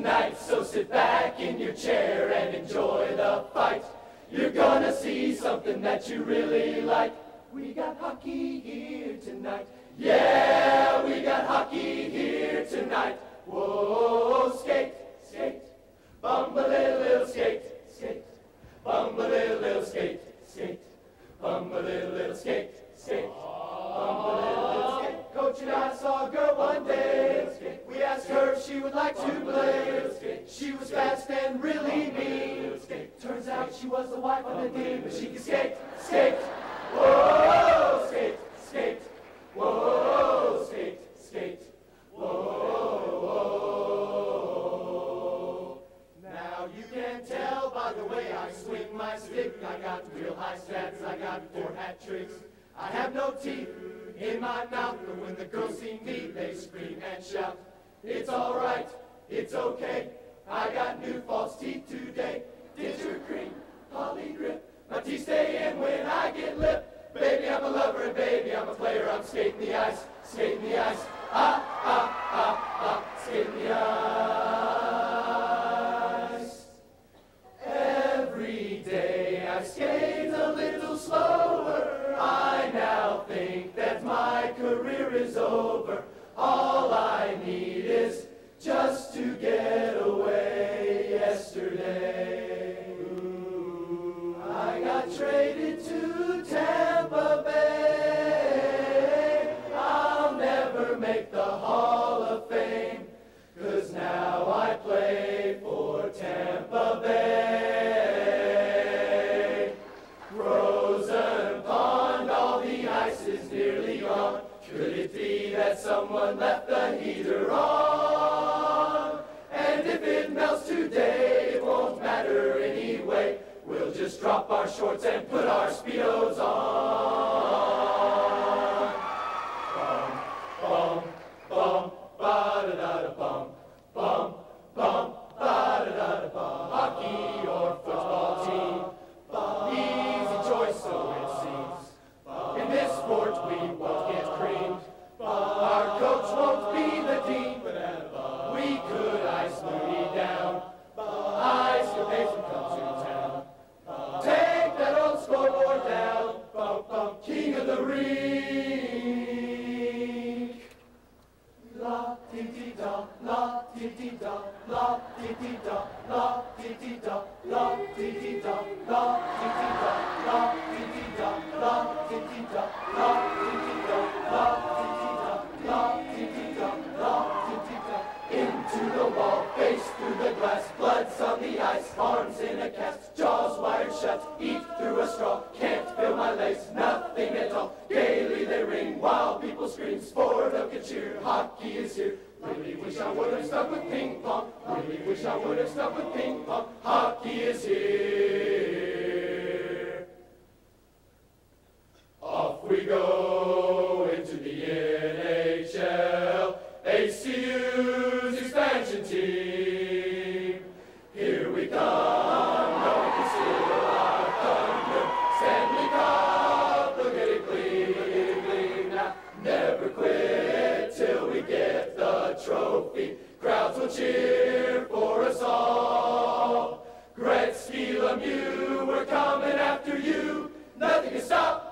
tonight, so sit back in your chair and enjoy the fight. You're gonna see something that you really like. We got hockey here tonight. Yeah, we got hockey here tonight. Whoa, skate, skate, bum-a-little skate, skate, bum-a-little skate, skate, bum-a-little skate, skate, bum-a-little skate. Coach and I saw a girl one day. We asked her if she would like to play. She was fast and really mean. Turns out she was the wife of the dean, but she could skate, skate. Whoa, skate, skate. Whoa, skate, skate. Whoa, whoa. Now you can tell by the way I swing my stick. I got real high stats, I got 4 hat tricks. I have no teeth in my mouth, but when the girls see me, they scream and shout. It's all right, it's okay. I got new false teeth today. Ditcher cream, poly grip. My teeth stay in when I get lip. Baby, I'm a lover, and baby, I'm a player. I'm skating the ice, skating the ice. Ah, ah, ah, ah, skating the ice. Every day I skate a little slower. I now think that my career is over. All I need is just to get away. Yesterday, I got traded to Tampa Bay. I'll never make the Hall of Fame, 'cause now I play for Tampa Bay. Frozen pond, all the ice is nearly gone. Could it be that someone left the heater on? And if it melts today, it won't matter anyway. We'll just drop our shorts and put our Speedos on. Bum, bum, bum, ba-da-da-da-bum. Bum, bum, ba-da-da-da-bum. Hockey or football team. Easy choice, so it seems. In this sport, we won't get creamed. Our coach won't be the dean. We could ice Moody down. Ice your pace and come to town. Take that old scoreboard down. Bum, bum, king of the rink. La-dee-dee-da, la-dee-dee-da, la-dee-dee-da, la-dee-dee-da, la-dee-dee-da, la-dee-dee-da, la-dee-dee-da, la-dee-dee-da, la-dee-dee-da, la-dee-dee-da, la-dee-dee-da, la-dee-dee-da. Into the wall, face through the glass, blood's on the ice, arms in a cast, jaws wired shut, eat through a straw, can't feel my legs, nothing at all. Gaily they ring while people scream, sport of good cheer, hockey is here. Really wish I would have stuck with ping pong, really wish I would have stuck with ping pong, hockey is here. Off we go into the NHL, ACU's expansion team. Here we come, no one can steal our thunder. Stanley Cup, look at it gleam, look at it gleam. Now, never quit till we get the trophy. Crowds will cheer for us all. Gretzky, Lemieux, we're coming after you. Nothing can stop